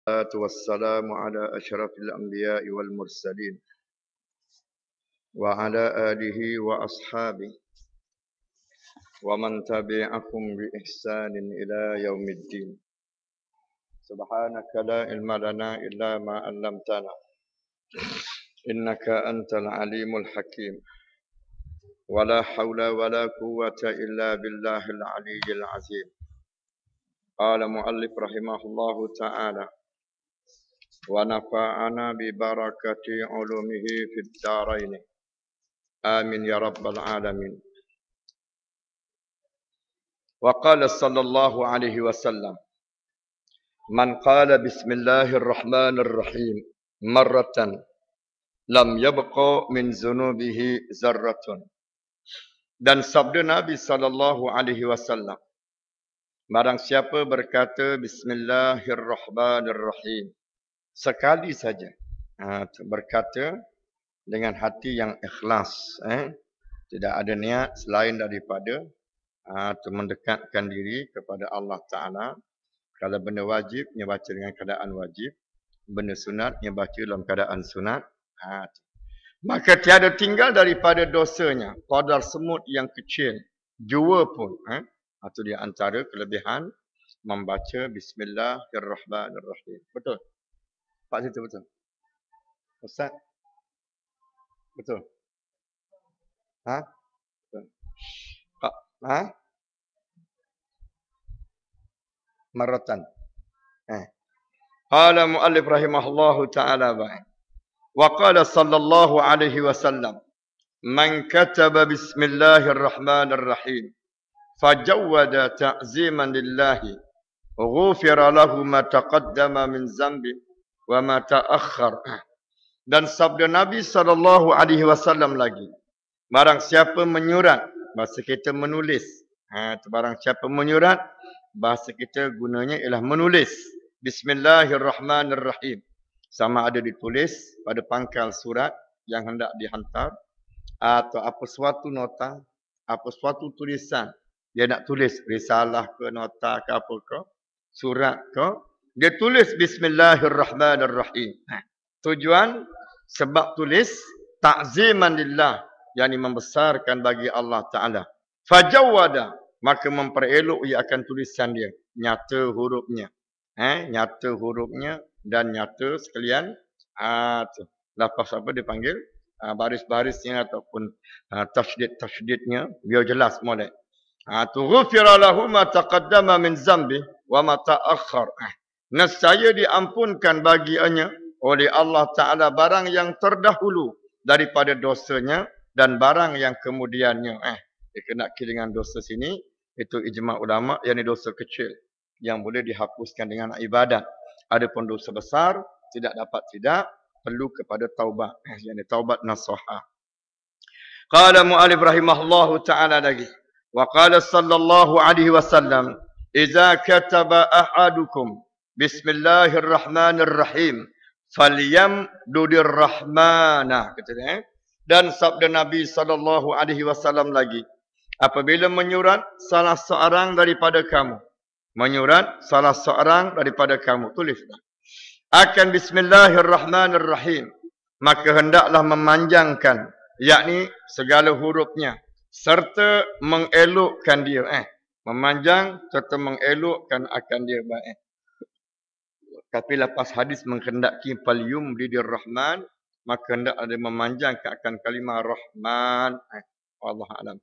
والصلاة والسلام على أشرف الأنبياء والمرسلين وعلى آله وأصحابه ومن تبعهم بإحسان إلى يوم الدين. سبحانك لا علم لنا إلا ما علمتنا إنك أنت العليم الحكيم ولا حول ولا قوة إلا بالله العلي العظيم. قال مؤلف رحمه الله تعالى ونفعنا ببركة علومه في الدارين آمين يا رب العالمين. وقال صلى الله عليه وسلم من قال بسم الله الرحمن الرحيم مرة لم يبق من ذنوبه ذرة. Dan sabda Nabi sallallahu alaihi wasallam, barang siapa berkata Bismillahirrahmanirrahim sekali saja, berkata dengan hati yang ikhlas, tidak ada niat selain daripada mendekatkan diri kepada Allah Ta'ala. Kalau benda wajib, dia baca dengan keadaan wajib. Benda sunat, dia baca dalam keadaan sunat. Maka tiada tinggal daripada dosanya qadar semut yang kecil jua pun. Itu dia antara kelebihan membaca Bismillahirrahmanirrahim. Betul? Pak situ betul? Ustaz? Betul? Betul. Maratan. Qala muallif rahimahullahu ta'ala ba'in. Wa qala sallallahu alaihi wasallam man kataba bismillahirrahmanirrahim fajawwada ta'ziman lillahi ghufira lahu ma taqaddama min zambi wa ma ta'akhkhar. Dan sabda Nabi sallallahu alaihi wasallam lagi, barang siapa menyurat, bahasa kita menulis. Barang siapa menyurat, bahasa kita gunanya ialah menulis Bismillahirrahmanirrahim. Sama ada ditulis pada pangkal surat yang hendak dihantar, atau apa suatu nota, apa suatu tulisan. Dia nak tulis risalah ke, nota ke, apa ke, surat ke. Dia tulis Bismillahirrahmanirrahim. Tujuan sebab tulis ta'ziman lillah, yakni membesarkan bagi Allah Ta'ala. Fajawwada, maka memperelok ia akan tulisan dia, nyata hurufnya. Nyata hurufnya dan nyata sekalian lafaz apa dipanggil, baris-barisnya ataupun tasydid-tasydidnya biar jelas molek. Tughfira lahu ma taqaddama min zambi wa ma ta'akhkhar. Nescaya diampunkan baginya oleh Allah Ta'ala barang yang terdahulu daripada dosanya dan barang yang kemudiannya. Dikenaki dengan dosa sini, itu ijma' ulama', yakni dosa kecil yang boleh dihapuskan dengan ibadat. Adapun dosa besar tidak perlu kepada taubat, yakni taubat nasuha. Qala mu'alif rahimahullahu ta'ala lagi, wa qala sallallahu alaihi wasallam idza kataba ahadukum bismillahirrahmanirrahim falyamdudir rahmana. Dan sabda Nabi sallallahu alaihi wasallam lagi, apabila menyurat salah seorang daripada kamu, tulislah akan Bismillahirrahmanirrahim, maka hendaklah memanjangkan, yakni segala hurufnya, serta mengelokkan dia. Memanjang serta mengelokkan akan dia baik. Tapi lepas hadis menghendaki falyum lidir rahman, maka hendak ada memanjangkan akan kalimah rahman. Wallahu a'lam.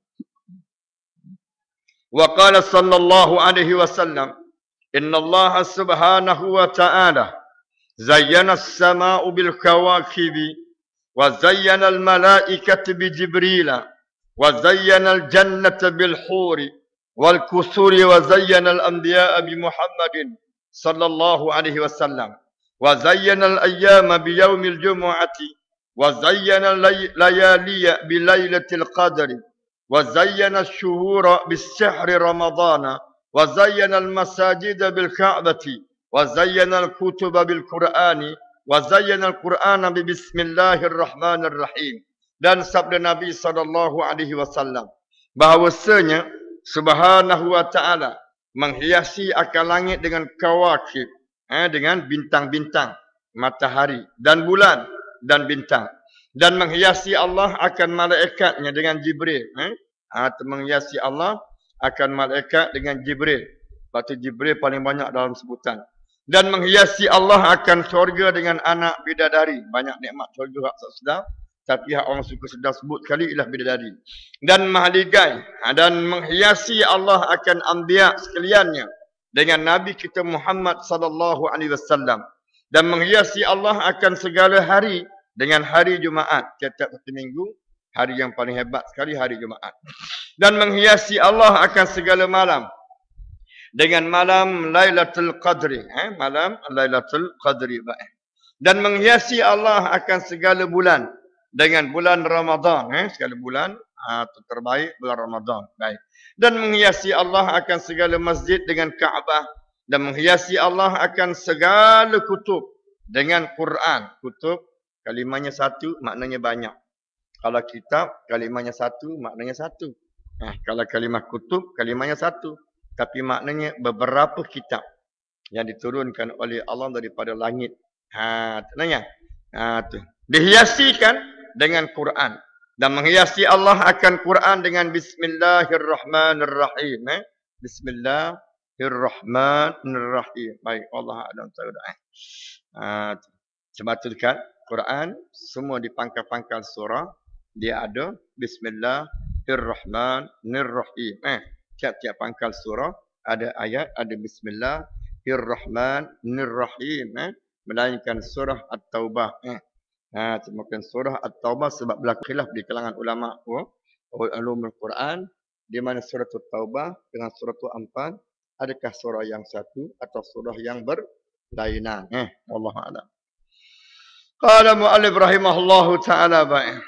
Wa qala sallallahu alaihi wasallam inna Allah subhanahu wa ta'ala zayyana as-sama'u bil kawakibi wa zayyana al malaikata bi jibrila wa zayyana al jannata bil huri wal kusuri wa zayyana al anbiya'a bi Muhammadin sallallahu alaihi wasallam wa zayyana al ayyama bi yaumil jumu'ati wa zayyana layaliya bi lailatul qadri وزين الشهور بالسحر رمضان وزين المساجد بالكعبة وزين الكتب بالقرآن وزين القرآن ببسم الله الرحمن الرحيم. Dan sabda Nabi sallallahu alaihi wasallam bahawasanya subhanahu wa ta'ala menghiasi akan langit dengan kawakib, dengan bintang-bintang, matahari dan bulan dan bintang. Dan menghiasi Allah akan malaikatnya dengan Jibril. Menghiasi Allah akan malaikat dengan Jibril. Sebab tu Jibril paling banyak dalam sebutan. Dan menghiasi Allah akan syurga dengan anak bidadari. Banyak nikmat syurga hak tak sedar. Tapi hak orang suka sedar sebut kali ialah bidadari. Dan mahligai. Dan menghiasi Allah akan anbiya sekaliannya. Dengan Nabi kita Muhammad sallallahu alaihi wasallam. Dan menghiasi Allah akan segala hari. Dengan hari Jumaat. Tiap-tiap satu minggu. Hari yang paling hebat sekali hari Jumaat. Dan menghiasi Allah akan segala malam. Dengan malam Lailatul Qadri. Malam Lailatul Qadri. Dan menghiasi Allah akan segala bulan. Dengan bulan Ramadan. Segala bulan. Terbaik bulan Ramadan. Baik. Dan menghiasi Allah akan segala masjid dengan Kaabah. Dan menghiasi Allah akan segala kutub. Dengan Quran. Kutub kalimahnya satu, maknanya banyak. Kalau kitab, kalimahnya satu, maknanya satu. Kalau kalimah kutub, kalimahnya satu. Tapi maknanya beberapa kitab yang diturunkan oleh Allah daripada langit. Tenangnya. Dihiasikan dengan Quran. Dan menghiasi Allah akan Quran dengan Bismillahirrahmanirrahim. Bismillahirrahmanirrahim. Baik, Allah a'lam bishawab. Sebab tu dekat Quran, semua di pangkal-pangkal surah, dia ada Bismillahirrahmanirrahim. Tiap-tiap pangkal surah ada ayat, ada Bismillahirrahmanirrahim. Melainkan surah At-Taubah. Mungkin surah At-Taubah sebab berlaku khilaf di kalangan ulama ulumul Quran. Di mana surah At-Taubah dengan surah Al-Anfal, adakah surah yang satu atau surah yang berlainan? Wallahu a'lam. Qala mu'allif rahimahullahu ta'ala baik.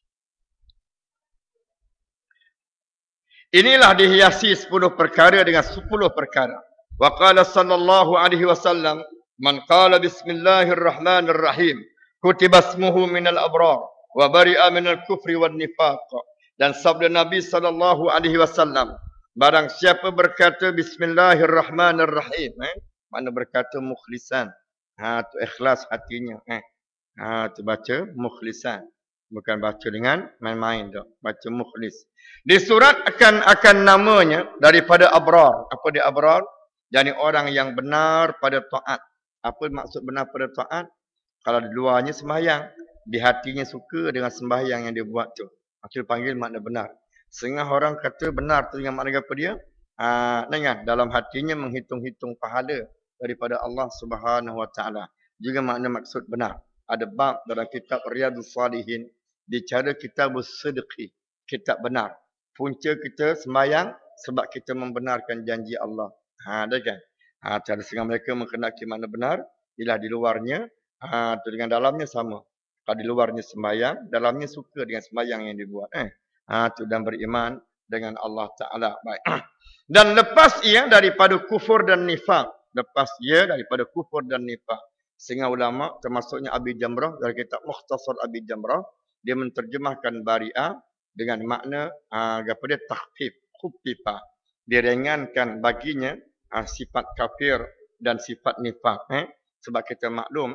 Inilah dihiasi 10 perkara dengan 10 perkara. Wa qala sallallahu alaihi wasallam, man qala bismillahirrahmanirrahim, kutiba ismuhu minal abrar wa bari'a minal kufri wan nifaq. Dan sabda Nabi sallallahu alaihi wasallam, barang siapa berkata bismillahirrahmanirrahim, mana berkata mukhlisan. Tu ikhlas hatinya. Tu baca mukhlisan. Bukan baca dengan main-main tu. Baca mukhlis. Di surat akan namanya daripada abrar. Apa dia abrar? Jadi orang yang benar pada taat. Apa maksud benar pada taat? Kalau di luarnya sembahyang, di hatinya suka dengan sembahyang yang dia buat tu. Maksud panggil makna benar. Sehingga orang kata benar tu dengan makna apa dia? Dengan dalam hatinya menghitung-hitung pahala daripada Allah Subhanahu Wa Taala. Juga makna maksud benar. Ada bab dalam kitab Riyadhus Salihin. Bicara kitabus sidqi. Kitab benar. Punca kita sembahyang sebab kita membenarkan janji Allah. Ada kan? Cara setengah mereka mengenaki makna benar. Ialah di luarnya. Dengan dalamnya sama. Kalau di luarnya sembahyang. Dalamnya suka dengan sembahyang yang dibuat. Dan beriman dengan Allah Ta'ala. Baik. Dan lepas ia daripada kufur dan nifaq. Lepas ia daripada kufur dan nifaq. Sehingga ulama termasuknya Abi Jamrah dari kitab Mukhtasar Abi Jamrah, dia menterjemahkan bari'ah dengan makna apa dia takhfif, khuffifa. Dia ringankan baginya sifat kafir dan sifat nifaq. Sebab kita maklum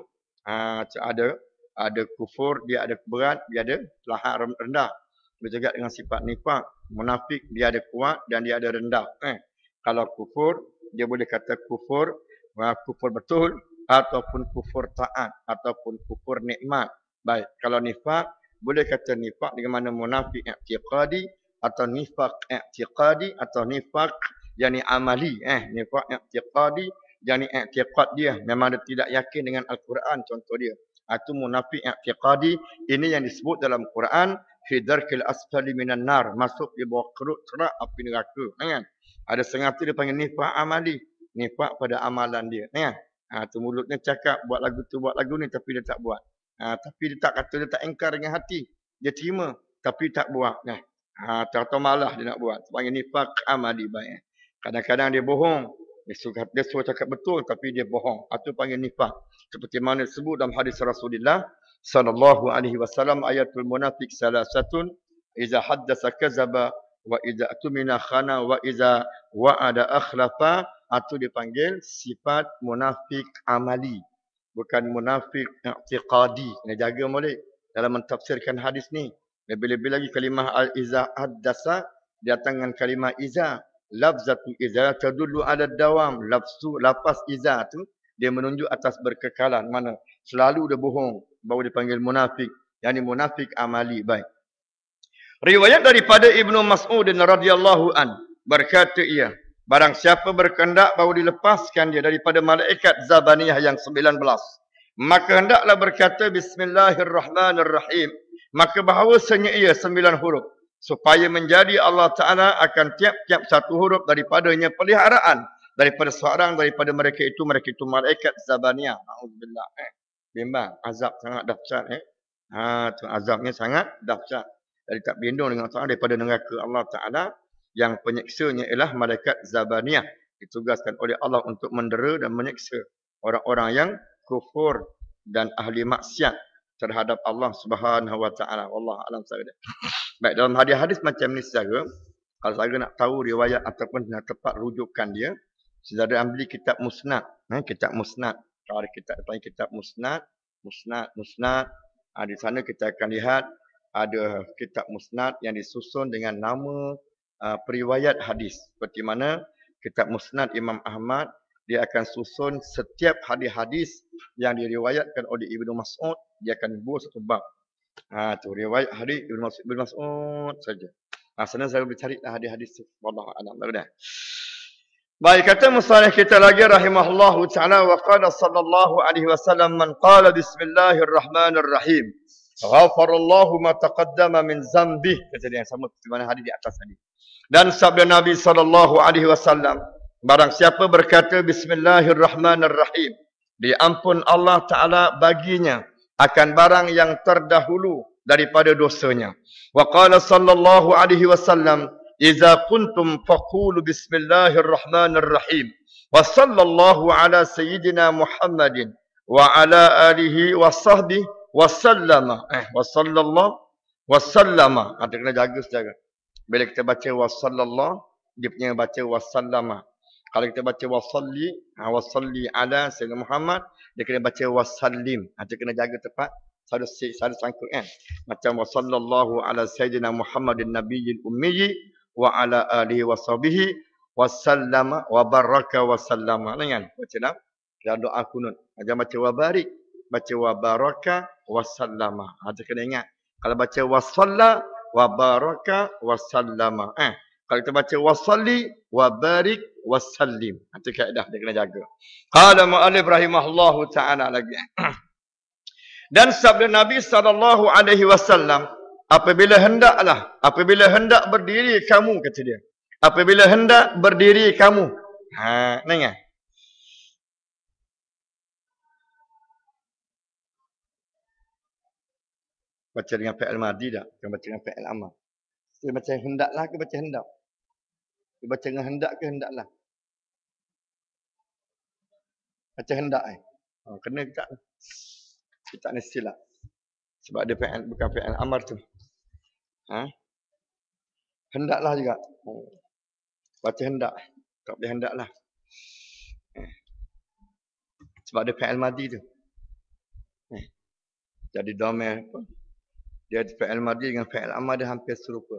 ada kufur, dia ada berat, dia ada lahar rendah. Begitu juga dengan sifat nifaq, munafik dia ada kuat dan dia ada rendah. Kalau kufur, dia boleh kata kufur betul ataupun kufur taat ataupun kufur nikmat. Baik, kalau nifaq boleh kata nifaq dengan mana munafik i'tiqadi atau nifaq i'tiqadi atau nifaq yakni amali. Nifaq i'tiqadi yakni i'tiqad dia memang dia tidak yakin dengan Al-Quran, contoh dia. Itu munafik i'tiqadi. Ini yang disebut dalam Quran fi darkil asfali minan nar, masuk di bawah kerak api neraka. Kan? Ada setengah tu dia panggil nifaq amali, nifaq pada amalan dia. Kan? Tu mulutnya cakap buat lagu tu, buat lagu ni tapi dia tak buat. Tapi dia tak kata, dia tak engkar dengan hati. Dia terima tapi tak buat. Atau malah dia nak buat. Panggil nifaq amali. Baik. Kadang-kadang dia bohong. Dia suruh cakap betul tapi dia bohong. Itu panggil nifaq. Seperti mana disebut dalam hadis Rasulullah sallallahu alaihi wasallam, ayatul munafiq salasatun, iza haddasa kazaba wa iza atumina khana wa iza wa'ada akhlafa atau dipanggil sifat munafik amali. Bukan munafik i'tiqadi. Kena jaga boleh dalam mentafsirkan hadis ni. Lebih-lebih lagi kalimah al-iza haddasa datang dengan kalimah iza. Lafzatu iza tadullu ala dawam. Lafaz iza tu dia menunjuk atas berkekalan. Mana selalu dia bohong. Baru dipanggil munafik. Yang ini munafik amali. Baik. Riwayat daripada Ibnu Mas'ud radhiyallahu an berkata ia, barang siapa berkehendak baru dilepaskan dia daripada malaikat Zabaniyah yang 19, maka hendaklah berkata bismillahirrahmanirrahim, maka bahawasanya ia 9 huruf, supaya menjadi Allah Ta'ala akan tiap-tiap satu huruf daripadanya peliharaan daripada seorang daripada mereka itu malaikat Zabaniyah. Auzubillah. Bimbang, azab sangat dahsyat. Tu azabnya sangat dahsyat. Jadi tak berlindung dengan Allah daripada neraka Allah Ta'ala yang penyeksanya ialah malaikat Zabaniyah. Ditugaskan oleh Allah untuk mendera dan menyeksa orang-orang yang kufur dan ahli maksiat terhadap Allah Subhanahu Wa Ta'ala. Wallahu a'lam bishawab. Baik, dalam hadis-hadis macam ni saudara, kalau saudara nak tahu riwayat ataupun nak tepat rujukan dia, saudara ambil kitab Musnad. Kitab Musnad. Kalau ada kitab Musnad. Di sana kita akan lihat ada kitab Musnad yang disusun dengan nama periwayat hadis. Seperti mana kitab Musnad Imam Ahmad, dia akan susun setiap hadis-hadis yang diriwayatkan oleh Ibnu Mas'ud, dia akan buat satu bab. Tu riwayat hadis Ibnu Mas'ud saja. Sana saya boleh cari hadis-hadis tu. Wallahu a'lam. Baik, kata musannif kita lagi rahimahullahu ta'ala, wa qala sallallahu alaihi wasallam, man qala bismillahirrahmanirrahim ghafarallahu ma taqaddama min zambih. Kata dia yang sama seperti mana hadis di atas tadi. Dan sabda Nabi sallallahu alaihi wasallam, barang siapa berkata bismillahirrahmanirrahim, diampun Allah Taala baginya akan barang yang terdahulu daripada dosanya. Wa qala sallallahu alaihi wasallam, idza kuntum faqulu bismillahirrahmanirrahim wa sallallahu ala sayyidina Muhammadin wa ala alihi wa sahbihi wasallama. Wasallallahu wasallama. Ada kena jaga saudara. Bila kita baca wasallallahu, dia punya baca wasallama. Kalau kita baca wasalli, wasalli ala sayyidina Muhammad, dia kena baca wasallim. Ada kena jaga tepat. Satu sangkut kan. Macam wasallallahu ala sayyidina Muhammadin nabiyil ummi wa ala alihi wa sahbihi wasallama wa baraka wasallama. Kan? Baca dah. Dan doa kunut. Jangan baca wabarik. Baca wa baraka wa sallama. Ada kena ingat. Kalau baca wa salla wa baraka wa sallama. Kalau kita baca wa salli wa barik wa sallim. Itu kaedah dia kena jaga. Qala mu'allif rahimahullahu ta'ala lagi. Dan sabda Nabi sallallahu alaihi wasallam, apabila hendak berdiri kamu, kata dia. Apabila hendak berdiri kamu. Dengar. Baca dengan fi'il madhi tak? Bukan baca dengan fi'il amar. Dia baca hendaklah ke baca hendak? Dia baca dengan hendak ke hendaklah? Baca hendak kena ke tak? Kita ni silap. Sebab dia fi'il, bukan fi'il amar tu. Hendaklah juga. Baca hendak. Tak boleh hendaklah. Sebab dia fi'il madhi tu. Jadi domir apa? Dia fi'il madhi dengan fi'il amar dia hampir serupa.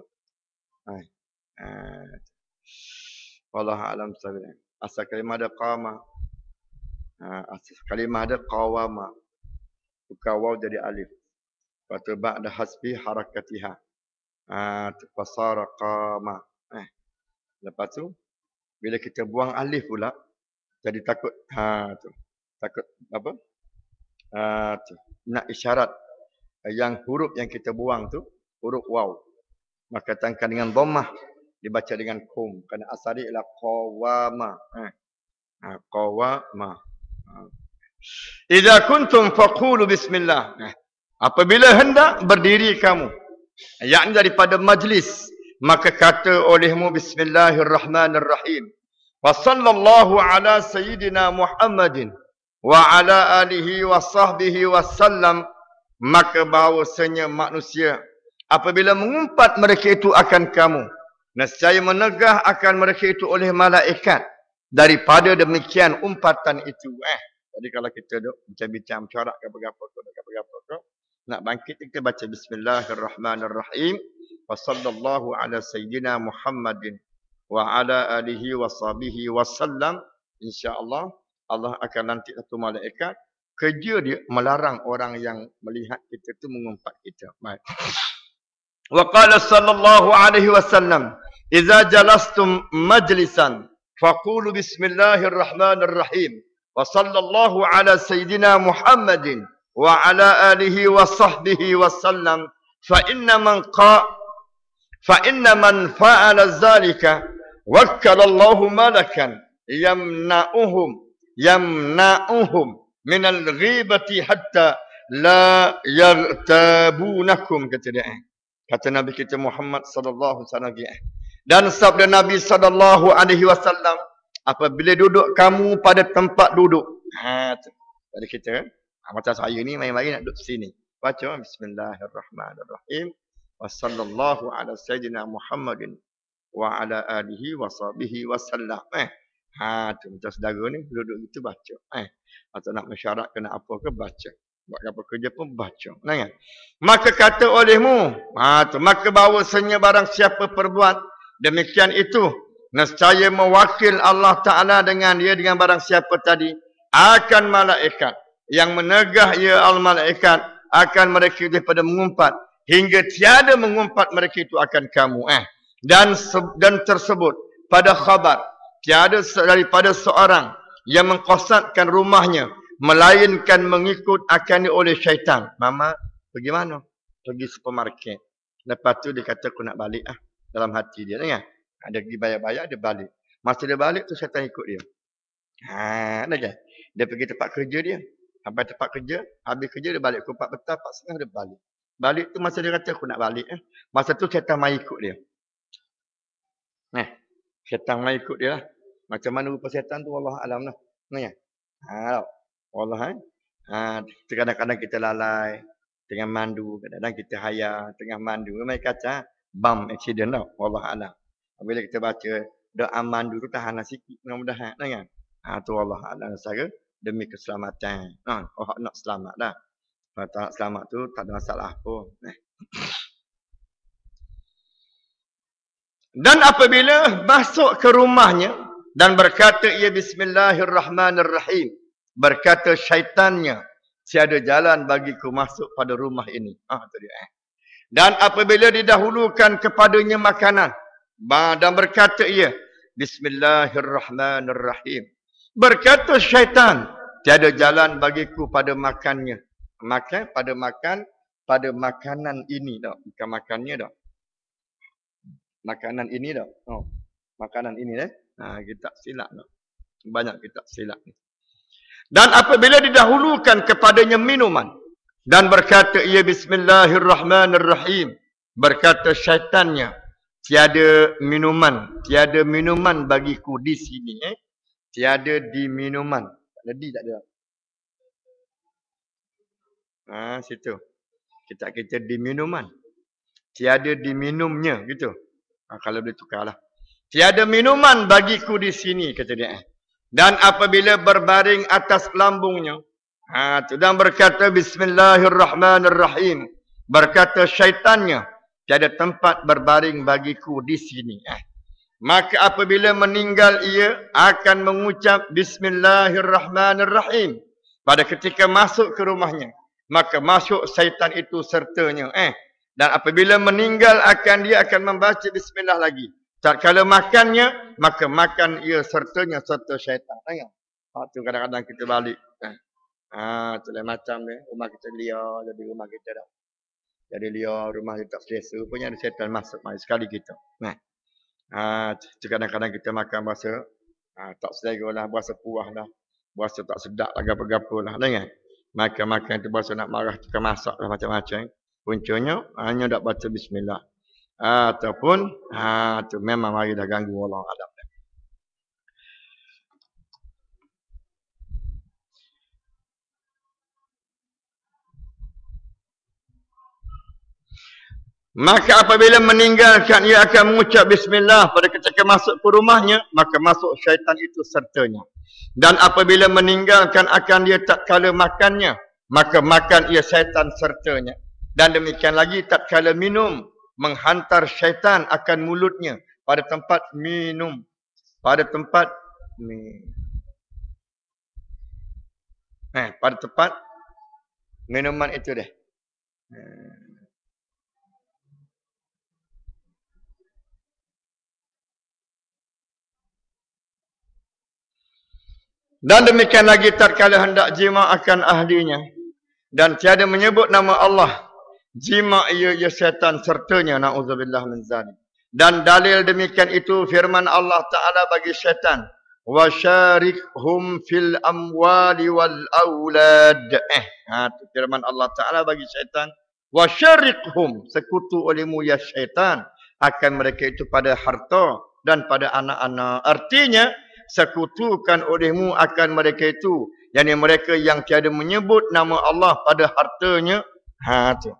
Wallahu a'lam bishawab. Asal kalimah ada qama. Asal kalimah ada qawama. Buka waw jadi alif. Lepas tu ba'da hasbi harakatiha. Fasara qama. Lepas tu bila kita buang alif pula jadi takut tu. Takut apa? Tu. Nak isyarat yang huruf yang kita buang tu huruf waw. Maka tangkan dengan dhammah dibaca dengan kum kerana asal dia ialah qawama. Qawama. Idza kuntum faqulu bismillah. Apabila hendak berdiri kamu, yakni daripada majlis, maka kata olehmu bismillahirrahmanirrahim. Wa sallallahu ala sayyidina Muhammadin wa ala alihi wa sahbihi wasallam. Maka bahawasanya manusia apabila mengumpat mereka itu akan kamu, nescaya menegah akan mereka itu oleh malaikat. daripada demikian umpatan itu. Jadi kalau kita duk bincang-bincang corak ke apa-apa, nak bangkit kita baca Bismillahirrahmanirrahim. Wa sallallahu ala sayyidina Muhammadin wa ala alihi wa sahbihi wasallam. InsyaAllah Allah akan lantik satu malaikat. Kerja dia melarang orang yang melihat kita tu mengumpat kita. Baik. Wa qala sallallahu alaihi wasallam, "Idza jalastum majlisan faqulu bismillahirrahmanirrahim wa sallallahu ala sayyidina Muhammadin wa ala alihi wa sahbihi wasallam fa inna man fa'ala dzalika wakkala Allahu malakan yamna'uhum min al-ghibati hatta la yaghtabunakum." Kata dia. Kata Nabi kita Muhammad sallallahu alaihi wasallam. Dan sabda Nabi sallallahu alaihi wasallam, apabila duduk kamu pada tempat duduk. Jadi kita macam saya ni main-main nak duduk sini. Baca Bismillahirrahmanirrahim. Wa sallallahu ala sayyidina Muhammadin wa ala alihi wa sahbihi wasallam. Tu macam saudara ni duduk gitu baca. Atau nak mensyarat kena apa ke baca. Buat apa kerja pun baca. Kan? Maka kata olehmu, maka bahawasanya barang siapa perbuat demikian itu, nescaya mewakil Allah Ta'ala dengan barang siapa tadi, akan malaikat yang menegah ia al-malaikat akan mereka daripada mengumpat hingga tiada mengumpat mereka itu akan kamu. Dan tersebut pada khabar tiada daripada seorang yang mengqasadkan rumahnya melainkan mengikut akan oleh syaitan. Mama pergi mana? Pergi supermarket. Lepas tu dia kata aku nak balik dalam hati dia kan. Dia pergi bayar-bayar dia balik. Masa dia balik tu syaitan ikut dia. Kan? Dia pergi tempat kerja dia. Sampai tempat kerja, habis kerja dia balik pukul 4 petang, 4:30 dia balik. Balik tu masa dia kata aku nak balik. Masa tu syaitan mai ikut dia. Syaitan mai ikut dia lah. Macam mana rupa syaitan tu Allah alam lah. Allah kadang-kadang kita lalai tengah mandu, kadang-kadang kita hayal tengah mandu. Memang kata bam accident tau. Allah alam. Bila kita baca doa mandu tu tahan sikit mudah-mudahan kan. Tu Allah alam saya demi keselamatan. Oh nak selamat dah. Kalau tak selamat tu tak ada masalah pun. Dan apabila masuk ke rumahnya dan berkata ia Bismillahirrahmanirrahim, berkata syaitannya, tiada jalan bagiku masuk pada rumah ini. Dan apabila didahulukan kepadanya makanan dan berkata ia Bismillahirrahmanirrahim, berkata syaitan, tiada jalan bagiku pada makannya. Pada makanan ini dah. Bukan makannya dah. Makanan ini dah. Makanan ini dah. Kita silap dah. Banyak kita silap ni. Dan apabila didahulukan kepadanya minuman dan berkata ia Bismillahirrahmanirrahim, berkata syaitannya, tiada minuman bagiku di sini. Tiada di minuman. Jadi tak ada. Situ. Kita di minuman. Tiada diminumnya gitu. Kalau boleh tukarlah. Tiada minuman bagiku di sini kata dia. Dan apabila berbaring atas lambungnya, dan berkata Bismillahirrahmanirrahim, berkata syaitannya, tiada tempat berbaring bagiku di sini. Maka apabila meninggal ia akan mengucap Bismillahirrahmanirrahim pada ketika masuk ke rumahnya. Maka masuk syaitan itu sertanya. Dan apabila meninggal dia akan membaca Bismillah lagi. Tak kala makannya, maka makan ia sertanya serta syaitan. Tu kadang-kadang kita balik. Tu lain macam ni. Rumah kita liar, jadi rumah kita dah. Jadi liar, rumah kita tak selesa. Rupanya ada syaitan masuk mari sekali kita. Tu kadang-kadang kita makan berasa tak selera lah, berasa puas lah. Berasa tak sedap lah, apa-apa lah. Makan tu berasa nak marah, tukar masak lah macam-macam. Puncanya, hanya tak baca Bismillah. Ataupun tu memang mari dah ganggu Allah alam. Maka apabila meninggalkan, ia akan mengucap bismillah pada ketika masuk ke rumahnya, maka masuk syaitan itu sertanya. Dan apabila meninggalkan akan dia tak kala makannya, maka makan ia syaitan sertanya. Dan demikian lagi tak kala minum, menghantar syaitan akan mulutnya pada tempat minum. Pada tempat pada tempat minuman itu deh. Dan demikian lagi tatkala hendak jima akan ahlinya dan tiada menyebut nama Allah, jima ia syaitan sertanya, na'udzubillah min zalik. Dan dalil demikian itu firman Allah Ta'ala bagi syaitan, wa syarikhum fil amwali wal aulad. Itu firman Allah Ta'ala bagi syaitan, wa syarikhum, sekutu olehmu ya syaitan akan mereka itu pada harta dan pada anak-anak. Artinya sekutukan olehmu akan mereka itu, yakni mereka yang tiada menyebut nama Allah pada hartanya. Tu.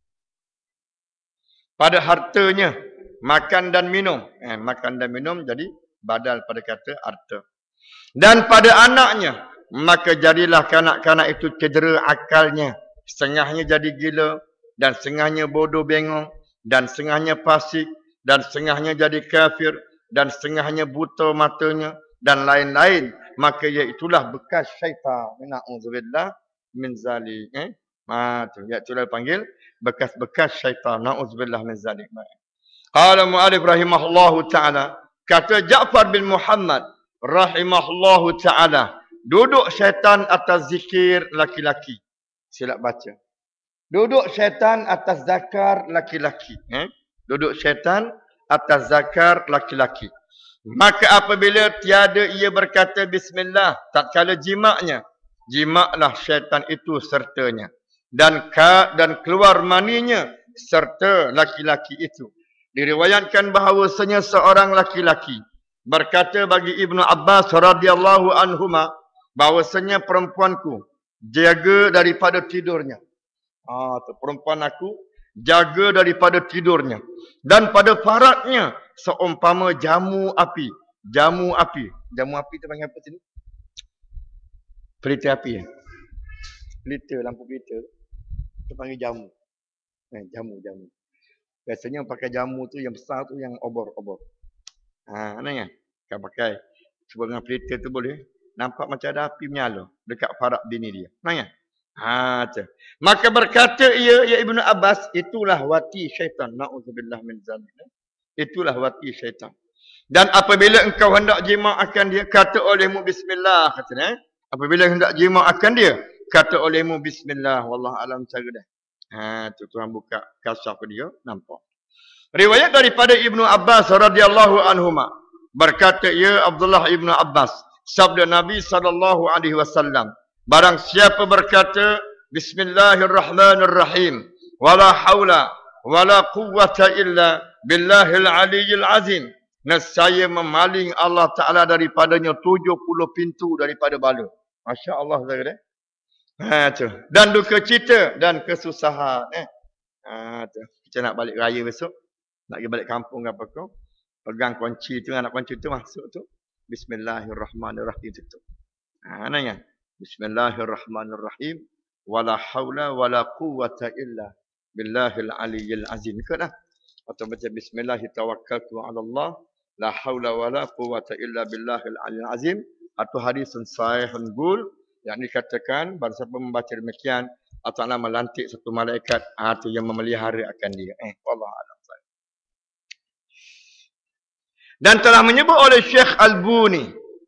Pada hartanya, makan dan minum. Makan dan minum jadi badal pada kata harta. Dan pada anaknya, maka jadilah kanak-kanak itu cedera akalnya. Setengahnya jadi gila, dan setengahnya bodoh bengong, dan setengahnya fasik, dan setengahnya jadi kafir, dan setengahnya buta matanya, dan lain-lain. Maka iaitulah bekas syaitan. Na'udzubillah min zalik. Iaitulah panggil bekas-bekas syaitan. Na'udzubillah min zalik. Qala mu'alif rahimahullahu ta'ala. Kata Ja'far bin Muhammad rahimahullahu ta'ala. Duduk syaitan atas zikir laki-laki. Silap baca. Duduk syaitan atas zakar laki-laki. Duduk syaitan atas zakar laki-laki. Maka apabila tiada ia berkata bismillah tatkala jimaknya, jimaklah syaitan itu sertanya. Dan keluar maninya serta laki-laki itu. Diriwayatkan bahawasanya seorang laki-laki berkata bagi Ibnu Abbas radhiyallahu anhuma, bahawasanya perempuanku jaga daripada tidurnya. Perempuan aku jaga daripada tidurnya. Dan pada faradnya seumpama jamu api. Jamu api. Jamu api tu panggil apa sini? Pelita api. Pelita, lampu pelita. Itu panggil jamu. Jamu. Biasanya pakai jamu tu yang besar tu yang obor-obor. Mana kan pakai. Cuba dengan pelita tu boleh. Nampak macam ada api menyala dekat farad bini dia. Mana maka berkata ia, ya Ibnu Abbas, itulah wati syaitan. Na'udzubillah min zalik. Itulah wati syaitan. Dan apabila engkau hendak jima akan dia, kata olehmu bismillah. Katanya. Apabila hendak jima akan dia, kata olehmu bismillah. Wallahu alam cara dah. Tu Tuhan buka kasaf dia, nampak. Riwayat daripada Ibnu Abbas radhiyallahu anhuma. Berkata ya Abdullah Ibnu Abbas, sabda Nabi sallallahu alaihi wasallam, barang siapa berkata bismillahirrahmanirrahim, wala haula wala quwwata illa billahil aliyyil azim, nescaya memaling Allah Taala daripadanya 70 pintu daripada bala. Masya-Allah saudara. Dan duka cita dan kesusahan. Kita nak balik raya besok, nak pergi balik kampung ke apa kau, pegang kunci tu, anak kunci tu masuk tu, bismillahirrahmanirrahim tu. Nanya bismillahirrahmanirrahim, wala haula wala quwwata illa billahil aliyyil azim. Ikutlah. Atau baca bismillah tawakkaltu ala Allah, la haula wala quwwata illa billahil aliyyil azim. Atau hadisun sahihun gul, yang dikatakan barang siapa membaca demikian, Allah Ta'ala melantik satu malaikat itu yang memelihara akan dia. Wallahu a'lam. Dan telah menyebut oleh Syekh Al-Buni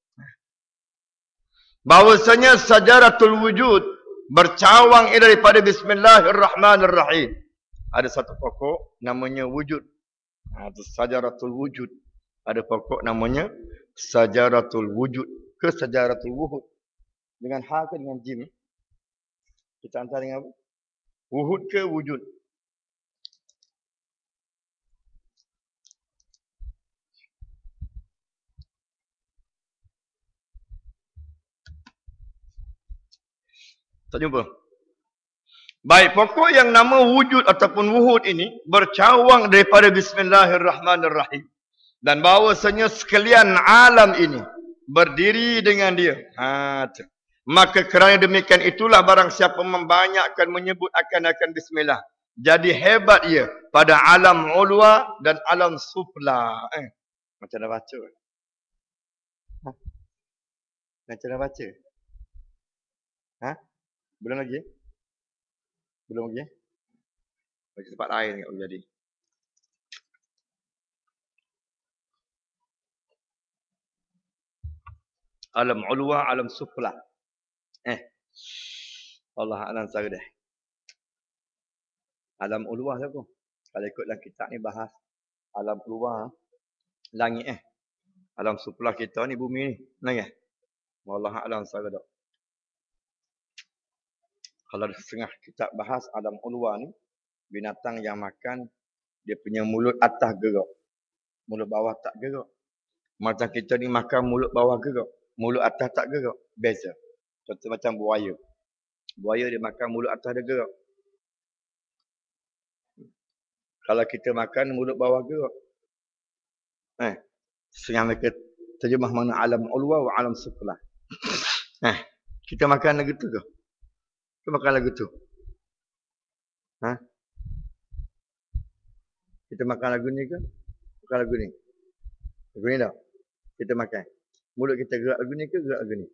bahwasanya sajaratul wujud bercawang daripada bismillahirrahmanirrahim. Ada satu pokok namanya wujud. Itu sajaratul wujud. Ada pokok namanya sajaratul wujud ke sajaratul wuhud. Dengan ha ke dengan jim? Kita hantar dengan apa? Wuhud ke wujud? Tak jumpa? Baik, pokok yang nama wujud ataupun wuhud ini bercawang daripada Bismillahirrahmanirrahim. Dan bahawasanya sekalian alam ini berdiri dengan dia. Maka kerana demikian itulah barang siapa membanyakkan menyebut akan bismillah. Jadi hebat ia pada alam ulwa dan alam sufla. Macam dah baca. Macam dah baca. Belum lagi? Belum lagi? Baca tempat lain tak boleh jadi. Alam ulwa, alam sufla. Allah alam saya dah. Alam ulwa tu aku. Kalau ikut dalam kitab ni bahas alam ulwa, langit Alam sufla kita ni bumi ni. Nangis. Allah alam saya dah. Kalau setengah kitab bahas alam ulwa ni, binatang yang makan dia punya mulut atas gerak. Mulut bawah tak gerak. Macam kita ni makan mulut bawah gerak. Mulut atas tak gerak. Beza. Contoh macam buaya. Buaya dia makan mulut atas dia gerak. Kalau kita makan mulut bawah gerak. Setengah mereka terjemah mana alam ulwa wa alam sufla. Kita makan lagu tu ke? Kita makan lagu tu. Kita makan lagu ni ke? Makan lagu ni. Lagu ni tak? Kita makan. Mulut kita gerak lagu ni ke gerak lagu ni?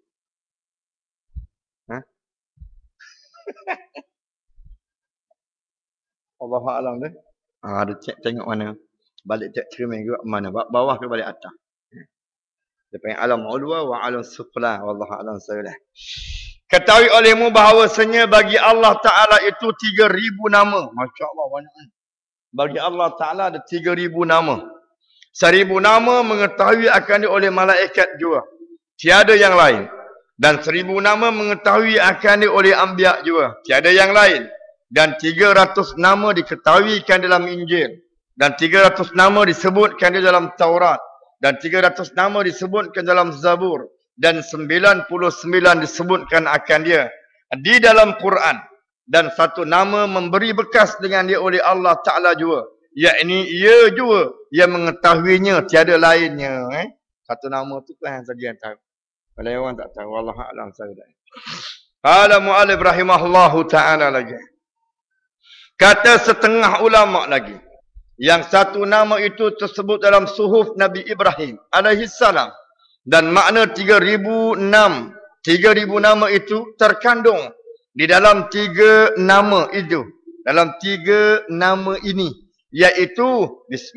Allah alam tu. Ada cek tengok mana. Balik cek cermin gerak mana. Bawah ke balik atas. Dia panggil alam ulwa wa alam sufla. Wallahu alam sawilah. Ketahui olehmu bahawasanya bagi Allah Ta'ala itu 3,000 nama. Masya Allah banyak. Bagi Allah Ta'ala ada 3,000 nama. 1,000 nama mengetahui akan dia oleh malaikat juga. Tiada yang lain. Dan 1,000 nama mengetahui akan dia oleh anbiya juga. Tiada yang lain. Dan 300 nama diketahuikan dalam Injil. Dan 300 nama disebutkan di dalam Taurat. Dan 300 nama disebutkan dalam Zabur. Dan 99 disebutkan akan dia di dalam Quran. Dan satu nama memberi bekas dengan dia oleh Allah Ta'ala juga. Yakni ia juga yang mengetahuinya, tiada lainnya. Satu nama tu kan saja yang tahu. Kalau orang tak tahu, Allah A'lam sahaja. Qala mu'alif rahimahullahu ta'ala lagi. Kata setengah ulama lagi. Yang satu nama itu tersebut dalam suhuf Nabi Ibrahim alaihissalam. Dan makna 3,006. 3,000 nama itu terkandung di dalam 3 nama itu. Dalam 3 nama ini. Iaitu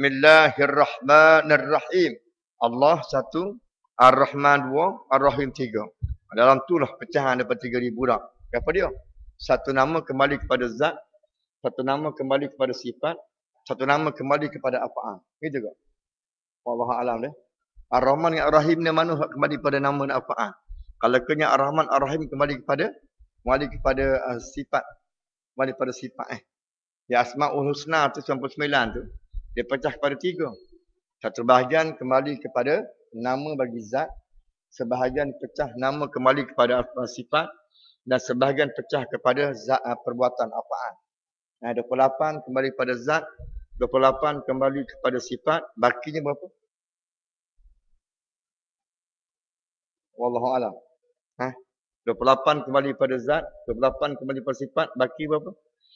Bismillahirrahmanirrahim. Allah 1, Ar-Rahman 2, Ar-Rahim 3. Dalam tu lah pecahan daripada 3,000 dah. Apa dia? Satu nama kembali kepada zat. Satu nama kembali kepada sifat. Satu nama kembali kepada apaan. Gitu ke? Allah Alam dia. Ar-Rahman dan Ar-Rahim ni mana kembali pada nama dan apaan. Kalau kena Ar-Rahman, Ar-Rahim kembali kepada sifat. Kembali pada sifat. Ya Asma'ul Husna tu 99 tu. Dia pecah kepada 3. Satu bahagian kembali kepada nama bagi zat. Sebahagian pecah nama kembali kepada sifat. Dan sebahagian pecah kepada zat perbuatan apaan. 28 kembali kepada zat. 28 kembali kepada sifat. Bakinya berapa? Wallahu alam. 28 kembali pada zat, 28 kembali pada sifat, baki berapa?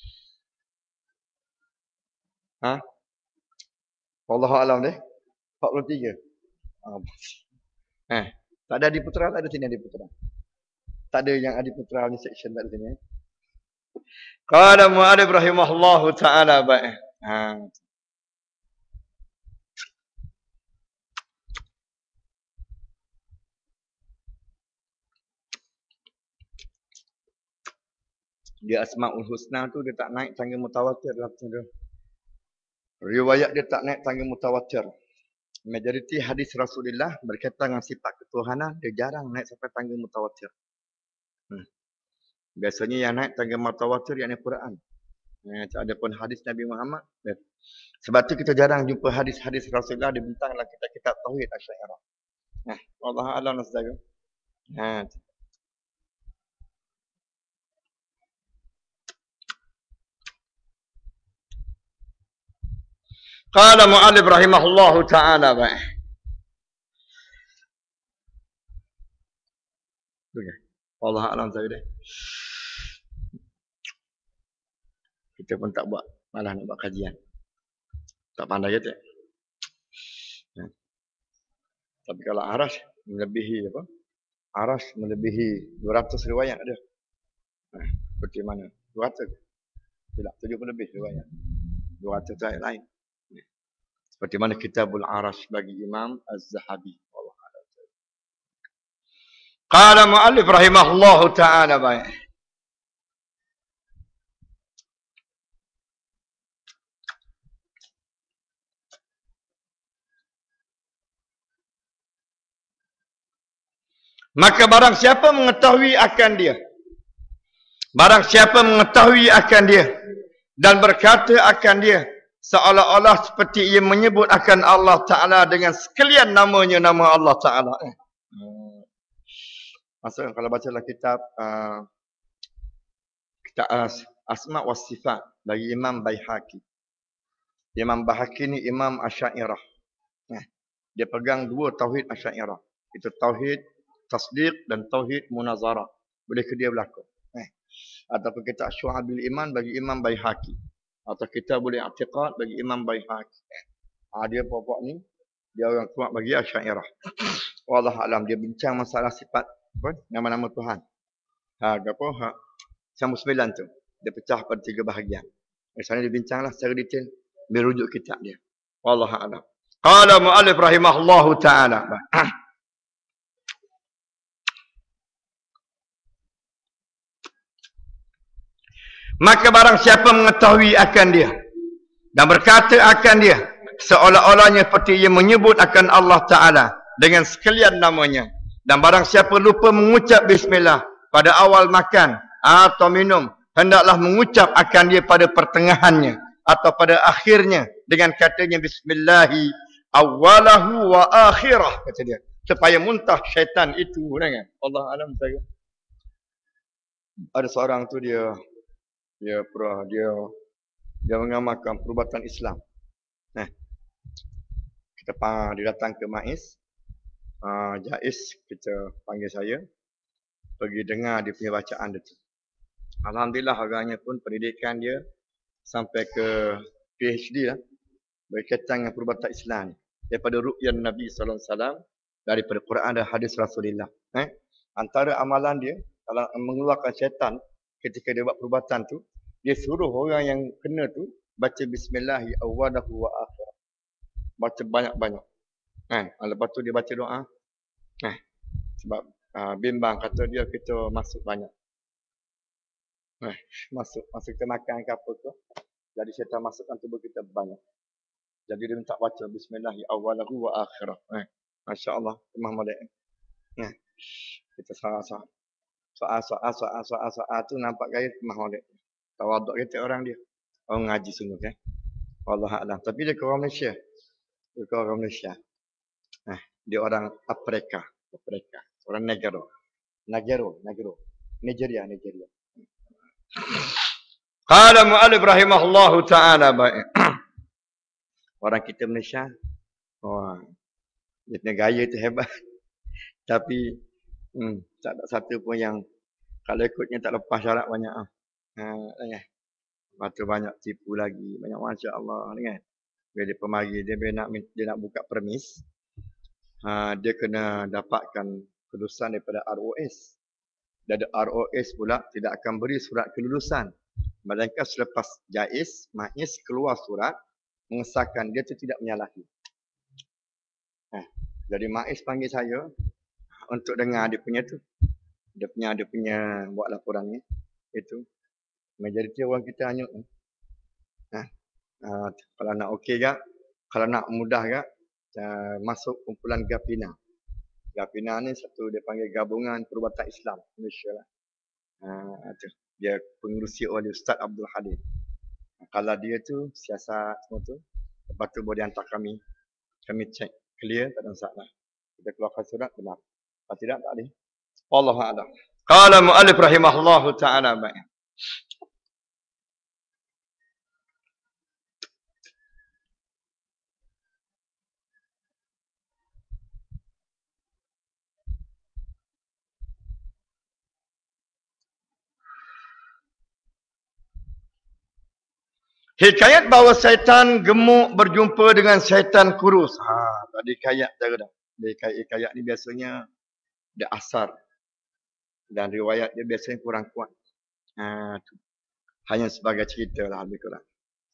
Wallahu alam deh. 43. Tak ada Adiputra, tak ada sini Adiputra. Tak ada yang Adiputra ni section tak ada sini. Qala mu'alif rahimahullahu ta'ala baik. Dia Asma'ul Husna tu dia tak naik tangga mutawatir dalam tangga. Riwayat dia tak naik tangga mutawatir. Majoriti hadis Rasulullah berkaitan dengan sifat ketuhanan dia jarang naik sampai tangga mutawatir. Biasanya yang naik tangga mutawatir yang Quran. Adapun hadis Nabi Muhammad. Sebab tu kita jarang jumpa hadis-hadis Rasulullah dibentang dalam kitab-kitab tauhid Asy'ariyah. Allah a'lam nasdaqa. Qala mu'allif rahimahullahu ta'ala baik. Okay. Allah alam saya deh. Kita pun tak buat, malah nak buat kajian. Tak pandai kita. Ya. Tapi kalau Arash melebihi apa? Arash melebihi 200 riwayat ada. Seperti mana? 200. Tidak, 70 lebih riwayat. 200 riwayat lain. Seperti mana Kitabul Arash bagi Imam Az-Zahabi. Qala mu'allif rahimahullahu ta'ala baik. Maka barang siapa mengetahui akan dia, barang siapa mengetahui akan dia dan berkata akan dia seolah-olah seperti ia menyebut akan Allah Ta'ala dengan sekalian namanya, nama Allah Ta'ala. Maksudnya kalau bacalah kitab Asma' wa Sifat bagi Imam Baihaqi. Imam Baihaqi ni Imam Asy'ariyah. Dia pegang dua tauhid Asy'ariyah. Itu tauhid tasdiq dan tauhid munazarah. Boleh ke dia berlaku. Ataupun kita Syu'abil Iman bagi Imam Baihaqi. Atau kita boleh i'tiqad bagi Imam Baihaqi. Dia pokok ni dia orang kuat bagi Asy'ariyah. Wallahu alam, dia bincang masalah sifat nama-nama Tuhan. Sama 9 tu. Dia pecah pada 3 bahagian. Misalnya dia bincanglah secara detail merujuk kitab dia. Wallahu alam. Qala mu'allif rahimahullahu ta'ala. Maka barang siapa mengetahui akan dia dan berkata akan dia seolah-olahnya seperti ia menyebut akan Allah Ta'ala dengan sekalian namanya, dan barang siapa lupa mengucap bismillah pada awal makan atau minum, hendaklah mengucap akan dia pada pertengahannya atau pada akhirnya dengan katanya bismillahi awalahu wa akhirah, kata dia, supaya muntah syaitan itu. Allah alam saya. Ada seorang tu dia mengamalkan perubatan Islam. Dia datang ke MAIS. Jais kita panggil saya pergi dengar dia punya bacaan dia tu. Alhamdulillah agaknya pun pendidikan dia sampai ke PhD lah berkaitan dengan perubatan Islam ni. Daripada ru'yan Nabi sallallahu alaihi wasallam, daripada Quran dan hadis Rasulullah. Antara amalan dia kalau mengeluarkan syaitan ketika dia buat perubatan tu, dia suruh orang yang kena tu baca bismillahi awwalahu wa akhirah. Baca banyak-banyak. Lepas tu dia baca doa. Sebab bimbang kata dia kita masuk banyak. Masuk kita makan ke apa tu. Jadi syaitan masukkan tubuh kita banyak. Jadi dia minta baca bismillahi awwalahu wa akhirah. Masya-Allah, kemah molek. Kita soal tu nampak gaya kemah molek. Tawaduk kita orang dia. Orang ngaji sungguh kan. Wallahu a'lam. Tapi dia ke orang Malaysia. Dia orang Afrika. Orang Negro. Nigeria. Qala mu'allif rahimahullahu ta'ala baik. Orang kita Malaysia. Dia punya gaya tu hebat. Tapi tak ada satu pun yang kalau ikutnya tak lepas syarat banyak. Lepas tu banyak tipu lagi. Banyak masya-Allah kan. Bila dia pemari, dia nak buka permis. Dia kena dapatkan kelulusan daripada ROS. Dan ROS pula tidak akan beri surat kelulusan. Melainkan selepas Jais, MAIS keluar surat mengesahkan dia tu tidak menyalahi. Jadi MAIS panggil saya untuk dengar dia punya tu. Dia punya buat laporan ni. Itu. Majoriti orang kita hanyut. Kalau nak okey gak, kalau nak mudah gak, masuk kumpulan Gapina. Gapina ni satu dia panggil Gabungan Perubatan Islam Malaysia lah. Dia pengurusi oleh Ustaz Abdul Halim. Kalau dia tu siasat semua tu, lepas tu boleh hantar kami cek clear, tak ada masalah. Kita keluarkan surat benar. Kalau tidak tak ada. Wallahu a'lam. Qala mu'allif rahimahullahu ta'ala baik. Hikayat bahawa syaitan gemuk berjumpa dengan syaitan kurus. Tadi hikayat cara dah. Hikayat ni biasanya dia asar. Dan riwayat dia biasanya kurang kuat. Tu. Hanya sebagai cerita lah lebih kurang.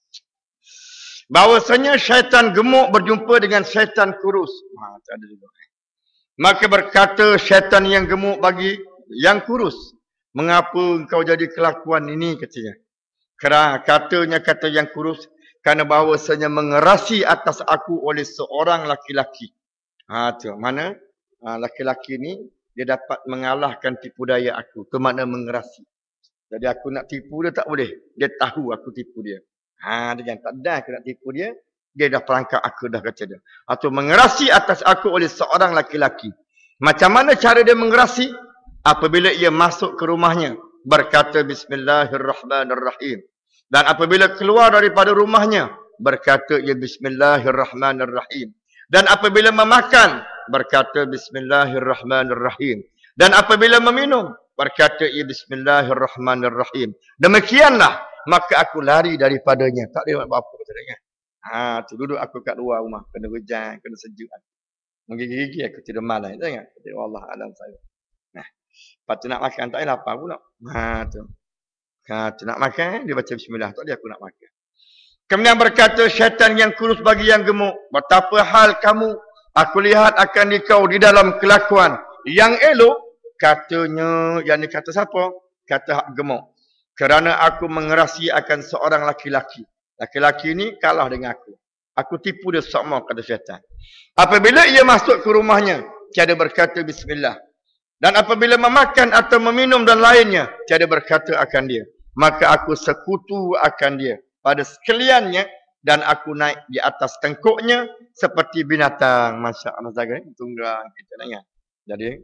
Bahawasanya syaitan gemuk berjumpa dengan syaitan kurus. Ada juga. Maka berkata syaitan yang gemuk bagi yang kurus. Mengapa engkau jadi kelakuan ini katanya. Kerana kata yang kurus. Kerana bahawasanya mengerasi atas aku oleh seorang laki-laki. Tu. Mana laki-laki ni dia dapat mengalahkan tipu daya aku. Itu makna mengerasi. Jadi aku nak tipu dia tak boleh. Dia tahu aku tipu dia. Dia tak ada aku nak tipu dia. Dia dah perangkap aku dah kata dia. Atau mengerasi atas aku oleh seorang laki-laki. Macam mana cara dia mengerasi? Apabila ia masuk ke rumahnya. Berkata Bismillahirrahmanirrahim. Dan apabila keluar daripada rumahnya. Berkata ia Bismillahirrahmanirrahim. Dan apabila memakan. Berkata Bismillahirrahmanirrahim. Dan apabila meminum. Berkata ia Bismillahirrahmanirrahim. Demikianlah. Maka aku lari daripadanya. Tak boleh buat apa-apa katanya. Tu duduk aku kat luar rumah. Kena hujan, kena sejuk. Menggigil-gigil aku tidur malam. Tengok. Allah alam saya. Lepas tu nak makan. Tak boleh lapar pula. Tu. Tu nak makan. Dia baca bismillah. Tak boleh aku nak makan. Kemudian berkata syaitan yang kurus bagi yang gemuk. Betapa hal kamu. Aku lihat akan kau di dalam kelakuan. Yang elok. Katanya. Yang ni kata siapa? Kata hak gemuk. Kerana aku mengerasi akan seorang laki-laki. Laki-laki ni kalah dengan aku. Aku tipu dia sama kata syaitan. Apabila ia masuk ke rumahnya. Tiada berkata bismillah. Dan apabila memakan atau meminum dan lainnya. Tiada berkata akan dia. Maka aku sekutu akan dia. Pada sekaliannya. Dan aku naik di atas tengkuknya. Seperti binatang. Masya Allah. Tunggang kita nak. Jadi.